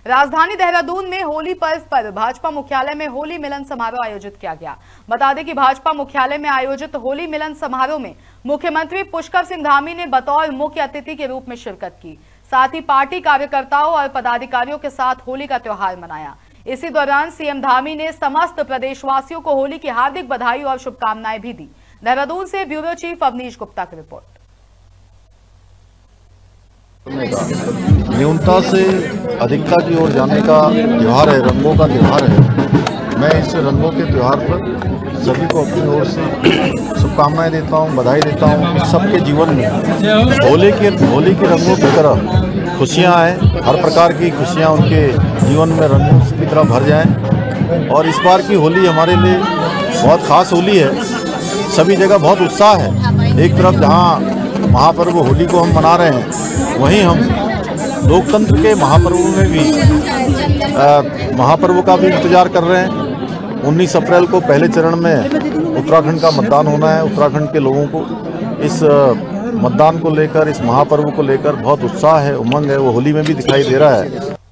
राजधानी देहरादून में होली पर्व पर भाजपा मुख्यालय में होली मिलन समारोह आयोजित किया गया। बता दें कि भाजपा मुख्यालय में आयोजित होली मिलन समारोह में मुख्यमंत्री पुष्कर सिंह धामी ने बतौर मुख्य अतिथि के रूप में शिरकत की। साथ ही पार्टी कार्यकर्ताओं और पदाधिकारियों के साथ होली का त्योहार मनाया। इसी दौरान सीएम धामी ने समस्त प्रदेशवासियों को होली की हार्दिक बधाई और शुभकामनाएं भी दी। देहरादून से ब्यूरो चीफ अवनीश गुप्ता की रिपोर्ट। न्यूनता से अधिकता की ओर जाने का त्यौहार है, रंगों का त्यौहार है। मैं इस रंगों के त्यौहार पर सभी को अपनी ओर से शुभकामनाएं देता हूं, बधाई देता हूं। सबके जीवन में होली के रंगों की तरह खुशियां आए, हर प्रकार की खुशियां उनके जीवन में रंगों की तरह भर जाएं। और इस बार की होली हमारे लिए बहुत खास होली है। सभी जगह बहुत उत्साह है। एक तरफ जहां महापर्व होली को हम मना रहे हैं, वहीं हम लोकतंत्र के महापर्व में भी महापर्व का भी इंतजार कर रहे हैं। 19 अप्रैल को पहले चरण में उत्तराखंड का मतदान होना है। उत्तराखंड के लोगों को इस मतदान को लेकर, इस महापर्व को लेकर बहुत उत्साह है, उमंग है, वो होली में भी दिखाई दे रहा है।